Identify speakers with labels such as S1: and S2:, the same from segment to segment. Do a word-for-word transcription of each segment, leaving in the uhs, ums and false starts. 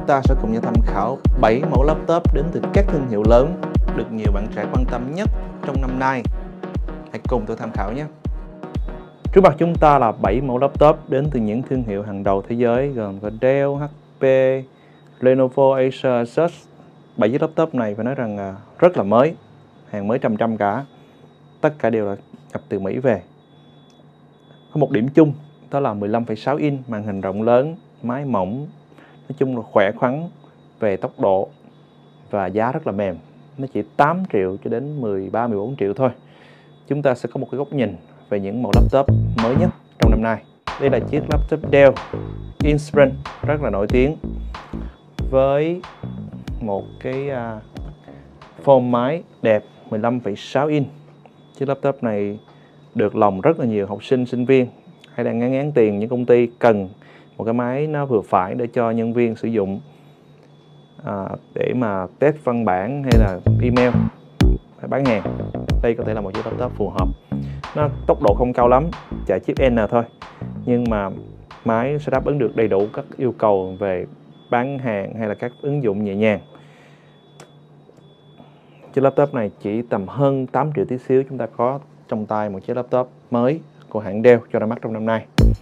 S1: ta sẽ cùng nhau tham khảo bảy mẫu laptop đến từ các thương hiệu lớn được nhiều bạn trẻ quan tâm nhất trong năm nay. Hãy cùng tôi tham khảo nhé. Trước mặt chúng ta là bảy mẫu laptop đến từ những thương hiệu hàng đầu thế giới gồm có Dell, hát pê, Lenovo, Acer, Asus. bảy chiếc laptop này phải nói rằng rất là mới, hàng mới trăm trăm cả. Tất cả đều là nhập từ Mỹ về. Có một điểm chung, đó là mười lăm phẩy sáu inch, màn hình rộng lớn, máy mỏng, nói chung là khỏe khoắn về tốc độ và giá rất là mềm. Nó chỉ tám triệu cho đến mười ba mười bốn triệu thôi. Chúng ta sẽ có một cái góc nhìn về những mẫu laptop mới nhất trong năm nay. Đây là chiếc laptop Dell Inspiron rất là nổi tiếng với một cái uh, form máy đẹp mười lăm phẩy sáu inch. Chiếc laptop này được lòng rất là nhiều học sinh, sinh viên hay đang ngán ngán tiền. Những công ty cần một cái máy nó vừa phải để cho nhân viên sử dụng à, để mà test văn bản hay là email hay bán hàng. Đây có thể là một chiếc laptop phù hợp. Nó tốc độ không cao lắm, chạy chip N thôi, nhưng mà máy sẽ đáp ứng được đầy đủ các yêu cầu về bán hàng hay là các ứng dụng nhẹ nhàng. Chiếc laptop này chỉ tầm hơn tám triệu tí xíu, chúng ta có trong tay một chiếc laptop mới của hãng Dell cho ra mắt trong năm nay.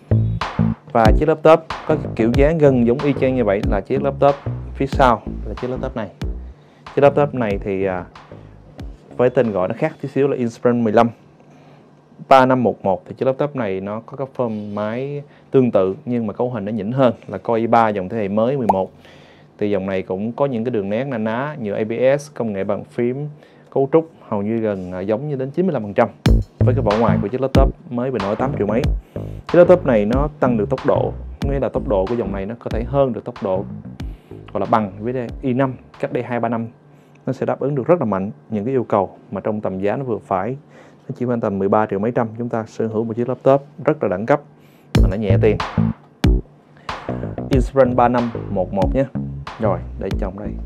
S1: Và chiếc laptop có kiểu dáng gần giống y chang như vậy là chiếc laptop phía sau là chiếc laptop này. Chiếc laptop này thì với tên gọi nó khác tí xíu là Inspiron mười lăm ba năm một một. Thì chiếc laptop này nó có các form máy tương tự nhưng mà cấu hình nó nhỉnh hơn, là Core i ba dòng thế hệ mới mười một. Thì dòng này cũng có những cái đường nét na ná, nhựa a bê ét, công nghệ bàn phím, cấu trúc hầu như gần giống như đến chín mươi lăm phần trăm với cái vỏ ngoài của chiếc laptop mới bề nổi tám triệu mấy. Chiếc laptop này nó tăng được tốc độ, nghĩa là tốc độ của dòng này nó có thể hơn được tốc độ gọi là bằng với i năm cách đây hai ba năm. Nó sẽ đáp ứng được rất là mạnh những cái yêu cầu mà trong tầm giá nó vừa phải. Nó chỉ khoảng tầm mười ba triệu mấy trăm, chúng ta sở hữu một chiếc laptop rất là đẳng cấp mà nó nhẹ tiền. Inspiron ba năm một một nhé. Rồi, để trong đây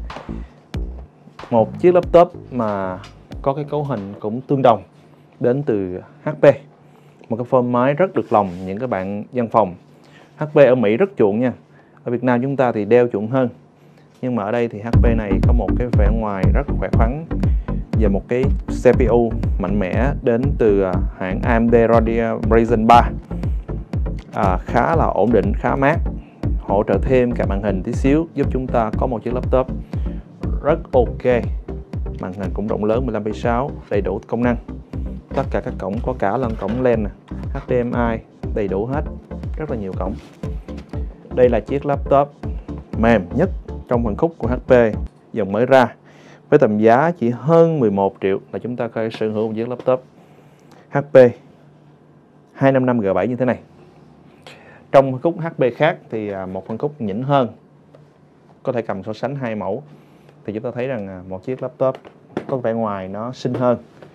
S1: một chiếc laptop mà có cái cấu hình cũng tương đồng đến từ hát pê. Một cái form máy rất được lòng những các bạn văn phòng. hát pê ở Mỹ rất chuộng nha. Ở Việt Nam chúng ta thì Dell chuộng hơn. Nhưng mà ở đây thì hát pê này có một cái vẻ ngoài rất khỏe khoắn và một cái xê pê u mạnh mẽ đến từ hãng a em đê Ryzen ba. À, khá là ổn định, khá mát, hỗ trợ thêm cả màn hình tí xíu, giúp chúng ta có một chiếc laptop rất ok. Màn hình cũng rộng lớn mười lăm phẩy sáu, đầy đủ công năng. Tất cả các cổng có cả lần cổng len, hát đê em i đầy đủ hết, rất là nhiều cổng. Đây là chiếc laptop mềm nhất trong phân khúc của hát pê dòng mới ra, với tầm giá chỉ hơn mười một triệu là chúng ta có thể sở hữu một chiếc laptop hát pê hai năm năm G bảy như thế này. Trong phân khúc hát pê khác thì một phân khúc nhỉnh hơn, có thể cầm so sánh hai mẫu thì chúng ta thấy rằng một chiếc laptop có vẻ ngoài nó xinh hơn,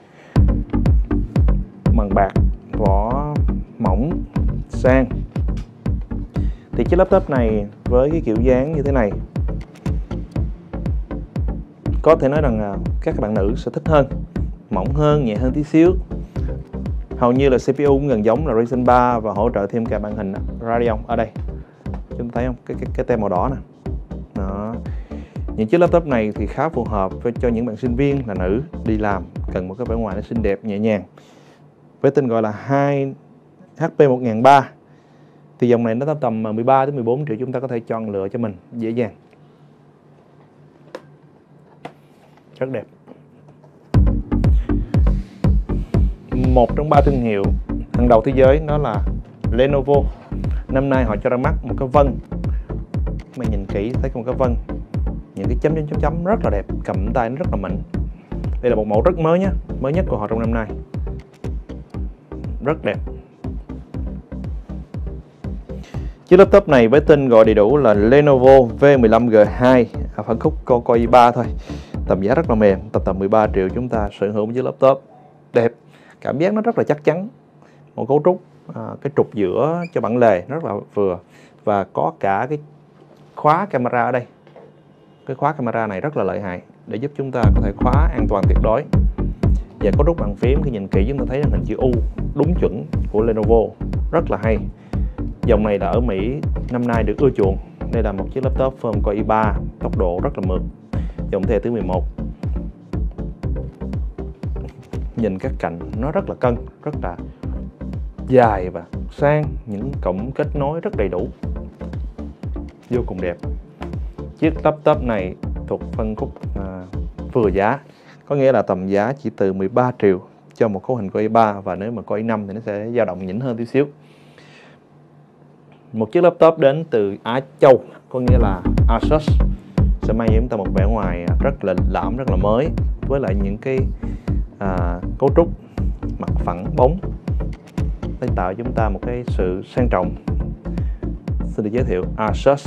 S1: bằng bạc, vỏ mỏng, sang. Thì chiếc laptop này với cái kiểu dáng như thế này có thể nói rằng các bạn nữ sẽ thích hơn, mỏng hơn, nhẹ hơn tí xíu. Hầu như là xê pê u cũng gần giống là Ryzen ba và hỗ trợ thêm cả màn hình Radeon ở đây. Chúng thấy không? Cái, cái, cái tem màu đỏ nè. Đó. Những chiếc laptop này thì khá phù hợp với cho những bạn sinh viên là nữ đi làm cần một cái vẻ ngoài nó xinh đẹp, nhẹ nhàng. Với tên gọi là hai hát pê một nghìn ba trăm thì dòng này nó tầm mười ba đến mười bốn triệu, chúng ta có thể chọn lựa cho mình dễ dàng. Rất đẹp. Một trong ba thương hiệu hàng đầu thế giới đó là Lenovo. Năm nay họ cho ra mắt một cái vân. Mày nhìn kỹ thấy một cái vân, những cái chấm chấm chấm chấm rất là đẹp, cầm tay nó rất là mịn. Đây là một mẫu rất mới nhé, mới nhất của họ trong năm nay. Rất đẹp. Chiếc laptop này với tên gọi đầy đủ là Lenovo V mười lăm G hai, ở phân khúc Core i ba thôi. Tầm giá rất là mềm, tầm tầm mười ba triệu chúng ta sở hữu một chiếc laptop đẹp. Cảm giác nó rất là chắc chắn. Một cấu trúc, à, cái trục giữa cho bản lề rất là vừa. Và có cả cái khóa camera ở đây. Cái khóa camera này rất là lợi hại để giúp chúng ta có thể khóa an toàn tuyệt đối. Và cấu trúc bàn phím khi nhìn kỹ chúng ta thấy hình chữ U đúng chuẩn của Lenovo, rất là hay. Dòng này là ở Mỹ năm nay được ưa chuộng Đây là một chiếc laptop Form Core i ba, tốc độ rất là mượt, dòng thế hệ thứ mười một. Nhìn các cạnh nó rất là cân, rất là dài và sang, những cổng kết nối rất đầy đủ, vô cùng đẹp. Chiếc laptop này thuộc phân khúc à, vừa giá, có nghĩa là tầm giá chỉ từ mười ba triệu cho một cấu hình Core i ba, và nếu mà Core i năm thì nó sẽ dao động nhỉnh hơn tí xíu. Một chiếc laptop đến từ Á Châu, có nghĩa là Asus, sẽ mang cho chúng ta một vẻ ngoài rất là lãm, rất là mới, với lại những cái à, cấu trúc mặt phẳng bóng để tạo cho chúng ta một cái sự sang trọng. Xin được giới thiệu Asus.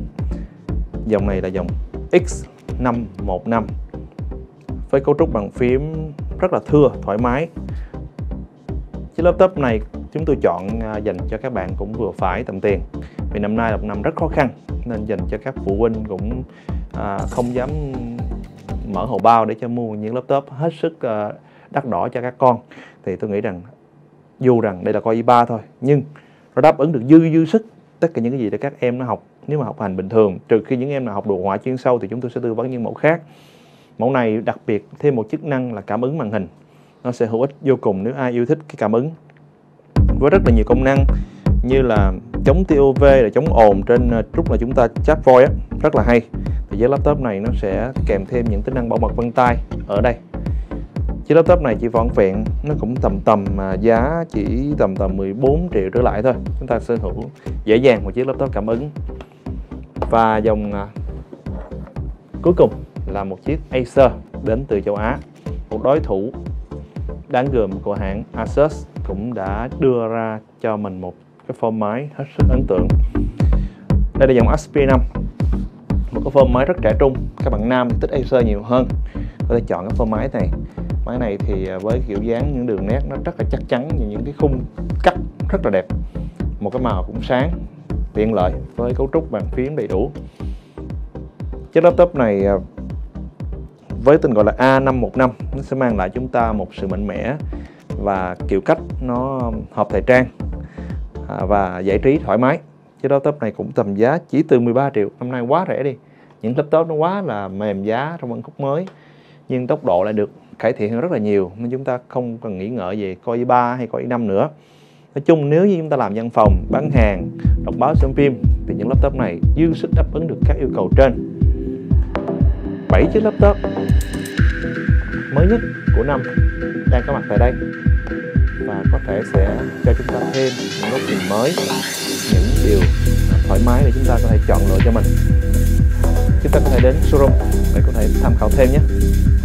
S1: Dòng này là dòng X năm một năm với cấu trúc bàn phím rất là thưa, thoải mái. Chiếc laptop này chúng tôi chọn dành cho các bạn cũng vừa phải tầm tiền, vì năm nay là một năm rất khó khăn, nên dành cho các phụ huynh cũng à, không dám mở hầu bao để cho mua những laptop hết sức à, đắt đỏ cho các con. Thì tôi nghĩ rằng dù rằng đây là Core i ba thôi, nhưng nó đáp ứng được dư dư sức tất cả những cái gì để các em nó học nếu mà học hành bình thường, trừ khi những em nào học đồ họa chuyên sâu thì chúng tôi sẽ tư vấn những mẫu khác. Mẫu này đặc biệt thêm một chức năng là cảm ứng màn hình, nó sẽ hữu ích vô cùng nếu ai yêu thích cái cảm ứng, với rất là nhiều công năng như là chống tê o vê, là chống ồn trên lúc là chúng ta chat voice á, rất là hay. Thì với laptop này nó sẽ kèm thêm những tính năng bảo mật vân tay ở đây. Chiếc laptop này chỉ vỏn vẹn, nó cũng tầm tầm mà giá chỉ tầm tầm mười bốn triệu trở lại thôi. Chúng ta sở hữu dễ dàng một chiếc laptop cảm ứng. Và dòng à, cuối cùng là một chiếc Acer đến từ châu Á, một đối thủ đáng gờm của hãng Asus, cũng đã đưa ra cho mình một cái form máy hết sức ấn tượng. Đây là dòng ét pê năm, một cái form máy rất trẻ trung. Các bạn nam thì thích Acer nhiều hơn, có thể chọn cái form máy này. Máy này thì với kiểu dáng, những đường nét nó rất là chắc chắn, những cái khung cắt rất là đẹp, một cái màu cũng sáng, tiện lợi với cấu trúc bàn phím đầy đủ. Chiếc laptop này với tên gọi là A năm một năm, nó sẽ mang lại chúng ta một sự mạnh mẽ và kiểu cách nó hợp thời trang và giải trí thoải mái. Chiếc laptop này cũng tầm giá chỉ từ mười ba triệu, năm nay quá rẻ đi. Những laptop nó quá là mềm giá trong phân khúc mới, nhưng tốc độ lại được cải thiện hơn rất là nhiều, nên chúng ta không cần nghĩ ngợi về Core i ba hay Core i năm nữa. Nói chung nếu như chúng ta làm văn phòng, bán hàng, đọc báo, xem phim thì những laptop này dư sức đáp ứng được các yêu cầu trên. bảy chiếc laptop mới nhất của năm đang có mặt tại đây, và có thể sẽ cho chúng ta thêm những góc nhìn mới, những điều thoải mái để chúng ta có thể chọn lựa cho mình. Chúng ta có thể đến showroom để có thể tham khảo thêm nhé.